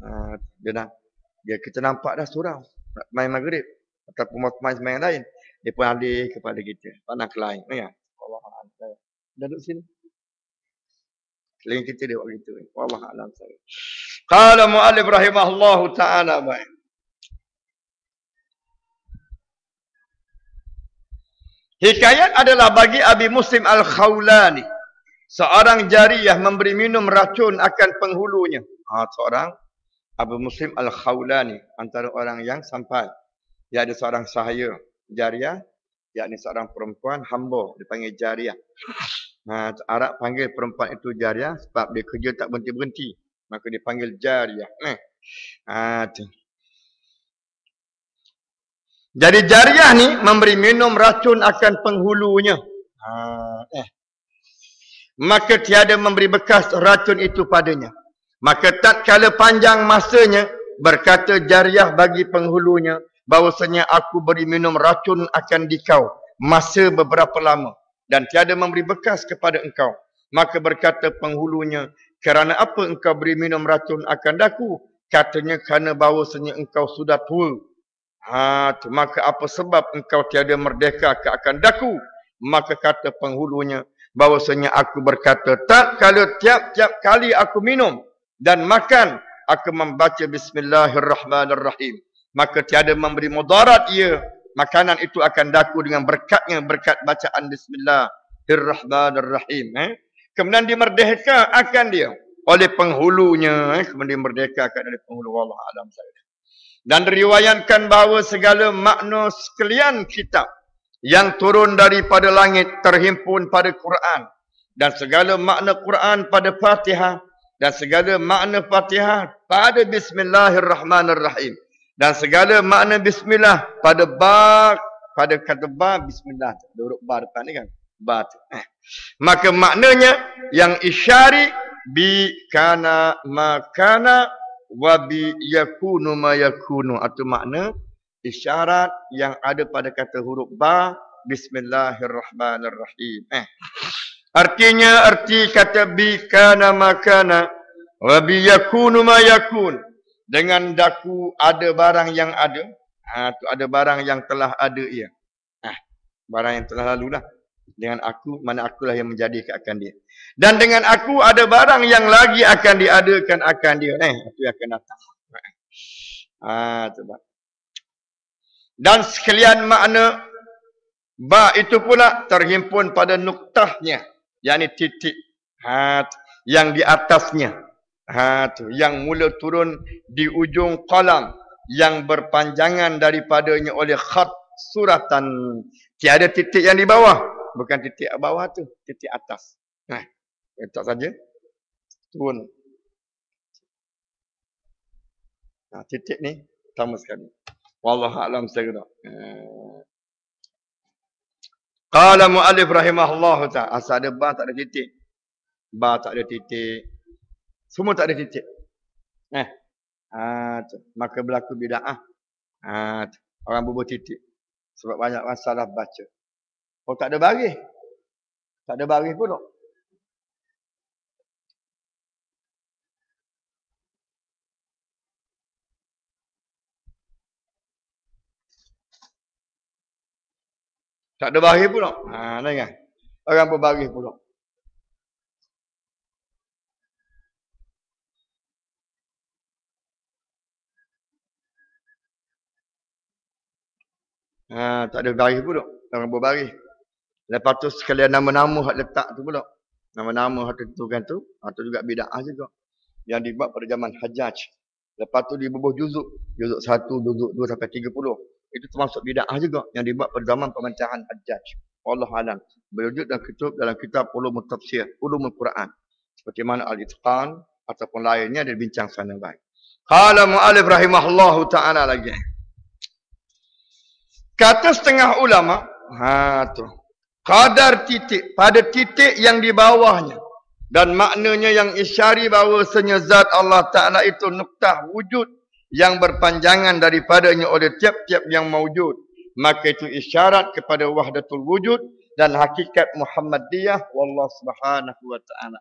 Kita nampak dah surau. Main maghrib. Ataupun main sembahyang lain. Dia pun alih kepada kita. Pandang ke lain. Allah Alam. Duduk sini. Selain kita dia buat begitu. Allah Alam saya. Qala mu'allif rahimahullahu ta'ala baik. Hikayat adalah bagi Abi Muslim Al-Khawlani. Seorang jariyah memberi minum racun akan penghulunya. Seorang Abu Muslim Al-Khawlani. Antara orang yang sampai. Dia ada seorang sahaya jariyah, yakni seorang perempuan hamba, dipanggil jariyah. Arab panggil perempuan itu jariyah sebab dia kerja tak berhenti-berhenti. Maka dia panggil jariyah. Jadi jariyah ni memberi minum racun akan penghulunya. Maka tiada memberi bekas racun itu padanya. Maka tatkala panjang masanya, berkata jariyah bagi penghulunya, bahwasanya aku beri minum racun akan dikau masa beberapa lama dan tiada memberi bekas kepada engkau. Maka berkata penghulunya, kerana apa engkau beri minum racun akan daku? Katanya kerana bahwasanya engkau sudah tua. Maka apa sebab engkau tiada merdeka ke akan daku? Maka kata penghulunya, bahwasanya aku berkata, tak kalau tiap-tiap kali aku minum dan makan, aku membaca Bismillahirrahmanirrahim. Maka tiada memberi mudarat ia. Makanan itu akan daku dengan berkatnya. Berkat bacaan Bismillahirrahmanirrahim. Kemudian dimerdeka akan dia. Oleh penghulunya. Kemudian dimerdekakan oleh penghulu. Allah alam saya. Dan diriwayatkan bahawa segala makna sekalian kitab. Yang turun daripada langit. Terhimpun pada Quran. Dan segala makna Quran pada Fatihah. Dan segala makna Fatihah pada Bismillahirrahmanirrahim. Dan segala makna bismillah pada ba, pada kata ba bismillah. Ada huruf ba depan ni kan. Ba. Maka maknanya yang isyari bi kana makana wa bi yakunu ma yakunu. Atau makna isyarat yang ada pada kata huruf ba Bismillahirrahmanirrahim. Artinya arti kata bi kana makana wa bi yakunu ma yakun. Dengan daku ada barang yang ada. Tu ada barang yang telah ada ia. Barang yang telah lalu lah. Dengan aku, mana akulah yang menjadi akan dia. Dan dengan aku ada barang yang lagi akan diadakan akan dia. Itu yang akan datang. Coba. Dan sekalian makna Ba itu pula terhimpun pada nuktahnya, yakni titik. Yang di atasnya. Yang mula turun di ujung qalam yang berpanjangan daripadanya oleh khat suratan. Tiada titik yang di bawah. Bukan titik bawah tu, titik atas. Letak saja. Turun. Titik ni sama sekali. Wallahu a'lam bishawab. Qala mu'allif rahimahullah ta'ala. Asal ada ba tak ada titik. Ba tak ada titik. Semua tak ada titik. Maka berlaku bid'ah. Orang bubuh titik. Sebab banyak masalah baca. Oh tak ada baris. Tak ada baris pun tak. Tak ada baris pun tak. Dengar. Orang berbaris pun tak. Tak ada baris pun tak. Orang berbaris. Lepas tu sekalian nama-nama hak letak tu pula. Nama-nama hak tentukan tu. Itu juga bid'ah juga. Yang dibuat pada zaman Hajjaj. Lepas tu dibubuh juzuk. Juzuk 1, juzuk 2 sampai 30. Itu termasuk bid'ah juga. Yang dibuat pada zaman pemerintahan Hajjaj. Wallahu a'lam. Berwujud dalam kitab Ulumul Tafsir. Ulumul Quran. Seperti mana Al-Itqan. Ataupun lainnya dia bincang sana baik. Qala mu'alif rahimahullahu ta'ala lagi. Kata setengah ulama. Tu. Qadar titik. Pada titik yang di bawahnya. Dan maknanya yang isyari bahawasanya zat Allah Ta'ala itu nuktah wujud yang berpanjangan daripadanya oleh tiap-tiap yang mawujud. Maka itu isyarat kepada wahdatul wujud dan hakikat Muhammadiyah. Wallah subhanahu wa ta'ala.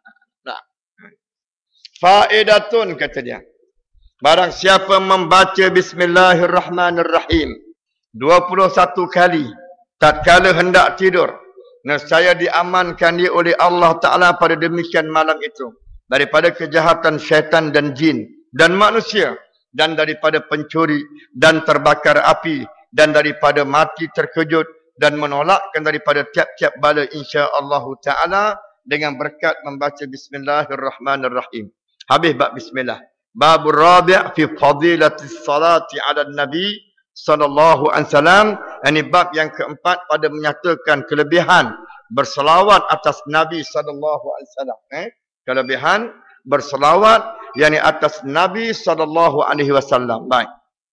Faedatun kata dia. Barang siapa membaca Bismillahirrahmanirrahim 21 kali tatkala hendak tidur, nescaya diamankan dia oleh Allah Ta'ala pada demikian malam itu. Daripada kejahatan syaitan dan jin dan manusia. Dan daripada pencuri dan terbakar api. Dan daripada mati terkejut. Dan menolakkan daripada tiap-tiap bala insya-Allah Ta'ala. Dengan berkat membaca Bismillahirrahmanirrahim. Habis bab Bismillah. Babur Rabi' fi fadilatis salati ala Nabi sallallahu alaihi wasallam. Ini bab yang keempat pada menyatakan kelebihan berselawat atas Nabi sallallahu alaihi wasallam. Kelebihan berselawat yakni atas Nabi sallallahu alaihi wasallam. Baik.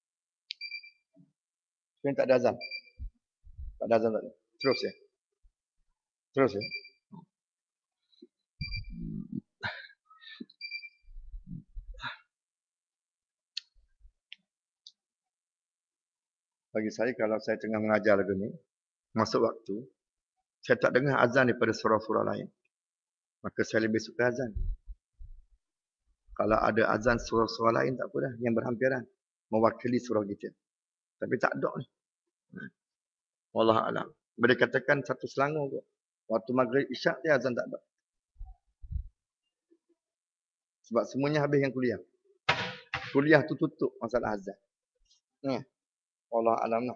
Ini tak ada azan. Tak ada azan tadi. Terus ya. Terus ya. Bagi saya kalau saya tengah mengajar lagu ni, masuk waktu, saya tak dengar azan daripada surah-surah lain. Maka saya lebih suka azan. Kalau ada azan surah-surah lain tak apa dah, yang berhampiran. Mewakili surah kita. Tapi tak ada ni. Wallahu a'lam. Boleh katakan satu Selangor kot. Waktu maghrib isyak dia azan tak ada. Sebab semuanya habis yang kuliah. Kuliah tu tutup masalah azan. Allah alam lah.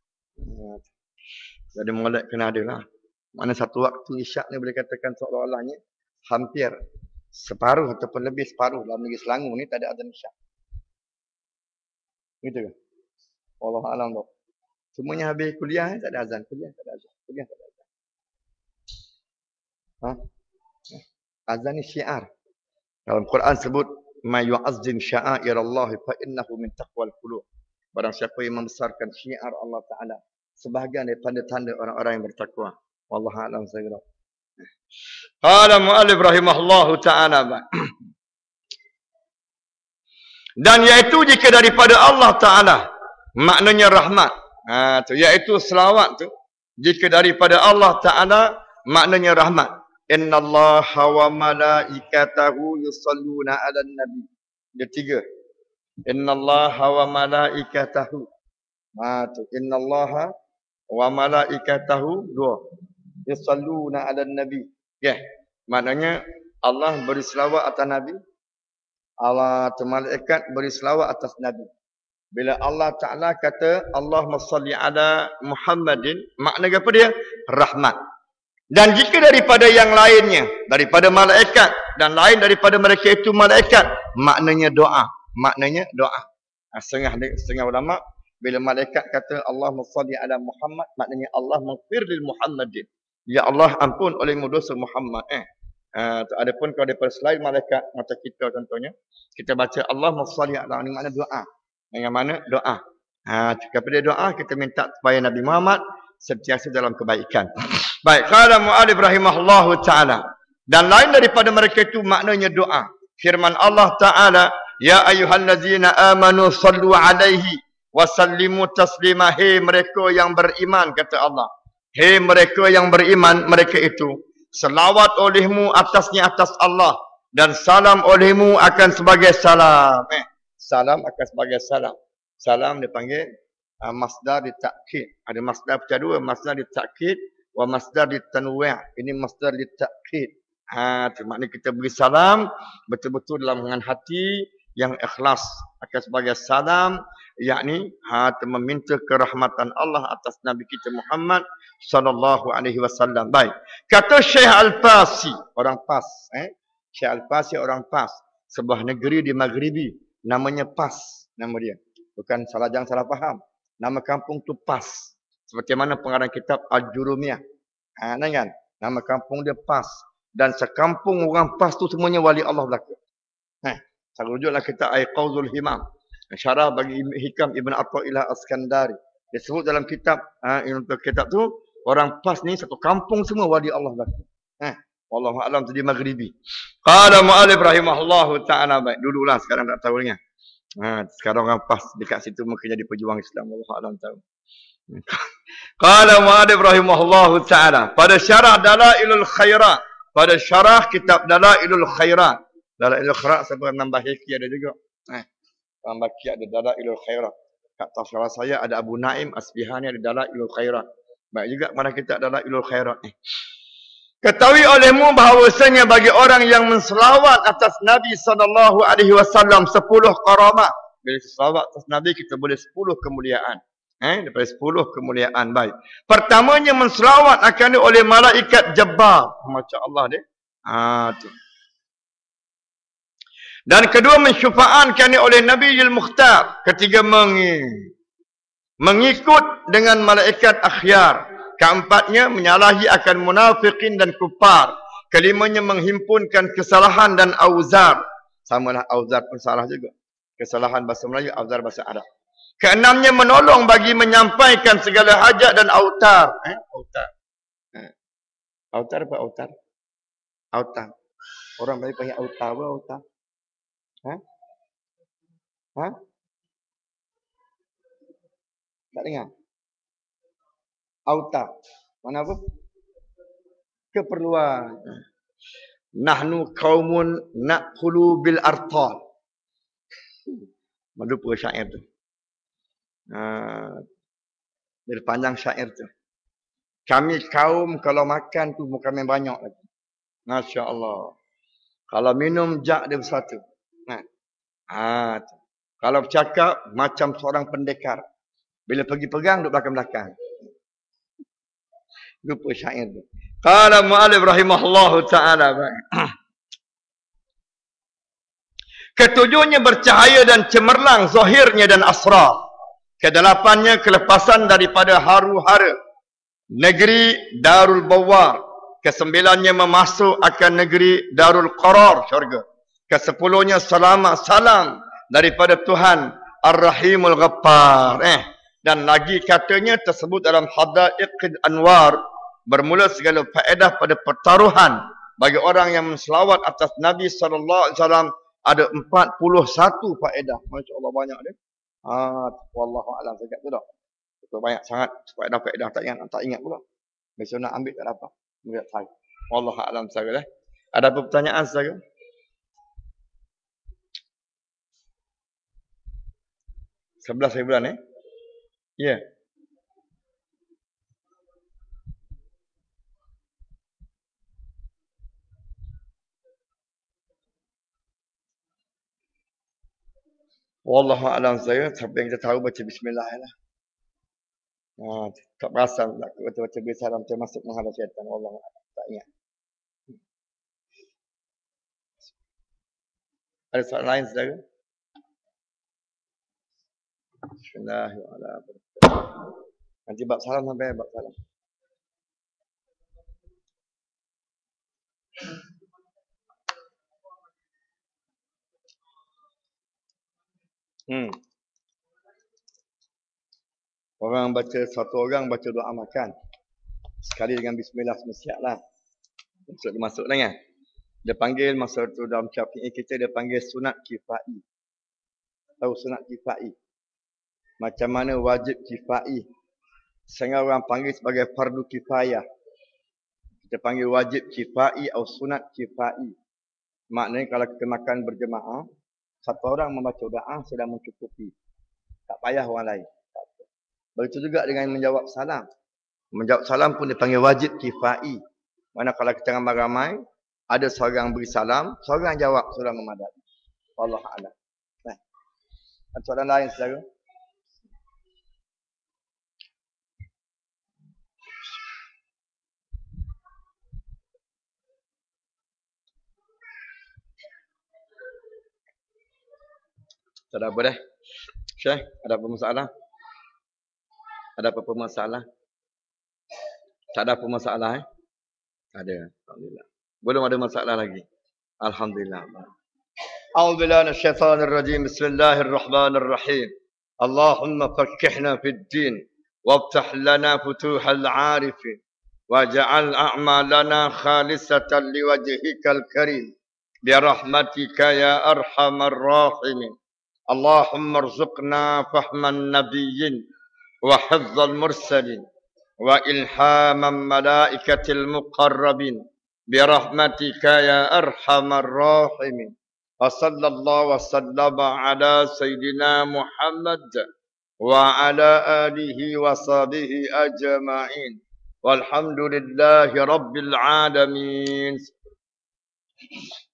Jadi molek kena ada lah. Mana satu waktu isyak ni boleh katakan seolah-olahnya hampir separuh ataupun lebih separuh dalam negeri Selangor ni tak ada azan isyak. Gitu kan? Allah alam tu. Semuanya habis kuliah tak ada azan. Kuliah tak ada azan. Kuliah tak ada azan. Azan ni syiar. Dalam Quran sebut may yu'azzim sya'airallah fa innahu min taqwal qulub. Barang siapa yang membesarkan syiar Allah Ta'ala. Sebahagian daripada tanda orang-orang yang bertakwa. Wallahu a'lam bishawab. Qala mu'allif rahimahullahu ta'ala. Dan iaitu jika daripada Allah Ta'ala. Maknanya rahmat. Iaitu selawat tu. Jika daripada Allah Ta'ala. Maknanya rahmat. Inna allaha wa malaikatahu yusalluna ala nabi. Dia tiga. Inna allaha wa malaikatahu. Inna allaha wa malaikatahu. Dua. Yusalluna ala nabi. Maknanya Allah beri selawat atas Nabi. Allah malaikat beri selawat atas Nabi. Bila Allah Ta'ala kata Allahumma salli ala Muhammadin, maknanya apa dia? Rahmat. Dan jika daripada yang lainnya, daripada malaikat dan lain daripada mereka itu malaikat, maknanya doa. Maknanya doa. Setengah ulama bila malaikat kata Allahumma salli ala Muhammad, maknanya Allah maghfir lil Muhammadin. Ya Allah ampun olehmu dosa Muhammad. Adapun kalau daripada selain malaikat macam kita contohnya, kita baca Allahumma salli ala, ini makna doa. Yang mana doa. Kepada doa kita minta supaya Nabi Muhammad sentiasa dalam kebaikan. Baik, qala mu'alif rahimahullahu ta'ala. Dan lain daripada mereka itu maknanya doa. Firman Allah Ta'ala, ya ayyuhallazina amanu sallu alaihi wa sallimu taslima. Hei mereka yang beriman, kata Allah. Hei mereka yang beriman, mereka itu selawat olehmu atasnya atas Allah, dan salam olehmu akan sebagai salam. Salam akan sebagai salam. Salam dipanggil masdar ditakkid. Ada masdar pecah dua, masdar ditakkid wa masdar ditanwi'. Ini masdar ditakkid. Maknanya kita beri salam betul-betul dalam dengan hati yang ikhlas akan sebagai salam, yakni meminta kerahmatan Allah atas Nabi kita Muhammad sallallahu alaihi wasallam. Baik. Kata Syekh Al-Fasi, orang Fas, Syekh Al-Fasi orang Fas, sebuah negeri di Maghribi, namanya Fas nama dia. Bukan jangan salah faham. Nama kampung tu Fas. Seperti mana pengarang kitab Al-Jurumiyah. Kan? Nama kampung dia Fas. Dan sekampung orang Fas tu semuanya wali Allah belaka. Saya rujuklah kita Aiqauzul Himam. Syarah bagi Hikam Ibn Athaillah As-Skandari. Dia sebut dalam kitab, untuk kitab tu, orang Fas ni satu kampung semua wali Allah belaka. Wallahu a'lam tu di Maghribi. Qala mu'alif rahimahullahu ta'ala. Baik, dululah sekarang tak tahu ni. Sekarang orang Fas dekat situ mungkin jadi pejuang Islam. Wallahu a'lam tahu. Qala mu'alif rahimahullahu ta'ala. Pada syarah Dalailul Khairat. Pada syarah kitab Dalailul Khairat. Dalailul Khairat sebab nambah hiki ada juga. Nambah hiki ada Dalailul Khairat. Kat tafsir saya ada Abu Naim Asbihani ada Dalailul Khairat. Baik juga mana kita Dalailul Khairat ni. Ketahui olehmu bahawasanya bagi orang yang menselawat atas Nabi SAW 10 karamah. Bila selawat atas Nabi kita boleh 10 kemuliaan. Daripada 10 kemuliaan. Baik. Pertamanya menselawat akan oleh malaikat Jabbar. Macam Allah dia. Tu. Dan kedua mensyufa'ankan oleh Nabi Al-Mukhtar. Ketiga mengikut dengan malaikat akhyar. Keempatnya menyalahi akan munafikin dan kufar. Kelimanya menghimpunkan kesalahan dan auzar. Samalah auzar pun salah juga. Kesalahan bahasa Melayu, auzar bahasa Arab. Keenamnya menolong bagi menyampaikan segala hajat dan autar. Autar. Autar apa autar? Autar. Orang Melayu panggil autar apa autar? Tak dengar? Autar. Mana apa? Keperluan. Nahnu qaumun naqulu bil artal. Lupa syair tu. Dia panjang syair tu. Kami kaum kalau makan tu bukan main banyak lagi. Masya Allah. Kalau minum jak dia bersatu. Kalau bercakap macam seorang pendekar. Bila pergi pegang duduk belakang-belakang. Lupa syair tu. Qala mu'alif rahimahullahu ta'ala. Ketujuhnya bercahaya dan cemerlang zahirnya dan asrar. Kedelapannya kelepasan daripada haru-hara. Negeri Darul Bawar. Kesembilannya memasuk akan negeri Darul Qarar, syurga. Kesepuluhnya selamat salam daripada Tuhan Ar-Rahimul Ghaffar. Dan lagi katanya tersebut dalam Hadaiqul Anwar. Bermula segala faedah pada pertaruhan bagi orang yang menselawat atas Nabi SAW ada 41 faedah. Masya-Allah banyak dia. Wallahu a'lam dekat tu dah. Itu banyak sangat faedah-faedah tak ingat pula. Besok nak ambil tak dapat. Enggak tahu. Wallahu a'lam sahaja. Ada apa pertanyaan sahaja? 11 bulan Ya. Wallahu a'lam saya. Siapa yang kita tahu baca bismillah lah. Tak perasan tak baca bismillah macam masuk menghadap syaitan. Wallahu a'lam. Tak ingat. Ada soalan lain saudara? Bismillahirrahmanirrahim. Nanti bab salam sampai bab salam. Orang baca, satu orang baca doa makan. Sekali dengan bismillah semestilah. Masuk lah kan. Dia panggil masa tu dalam Syafi'i kita dia panggil sunat kifai. Tahu sunat kifai? Macam mana wajib kifai. Sehingga orang panggil sebagai fardu kifayah. Kita panggil wajib kifai atau sunat kifai. Maknanya kalau kita makan berjemaah, satu orang membaca doa sudah mencukupi. Tak payah orang lain. Begitu juga dengan menjawab salam. Menjawab salam pun dipanggil wajib kifai. Mana kalau kita ramai-ramai, ada seorang beri salam, seorang jawab, sudah memadai. Wallahu a'lam. Nah. Ada soalan lain saudara? Tak ada apa dah. Syekh, ada apa masalah? Ada apa masalah? Tak ada apa masalah Ada. Alhamdulillah. Belum ada masalah lagi. Alhamdulillah. A'udzubillahi minasyaitonir rajim. Bismillahirrahmanirrahim. Allahumma fakkihna fid din waftah lana futuhal 'arifin waj'al a'malana khalisatan liwajhikal karim bi rahmatika ya arhamar rahimin. Allahumma arzuqna fahman nabiyyin وحفظ المرسلين وإلهام الملائكة المقربين برحمتك يا أرحم الراحمين وصلى الله وسلم على سيدنا محمد وعلى آله وصحبه أجمعين والحمد لله رب العالمين.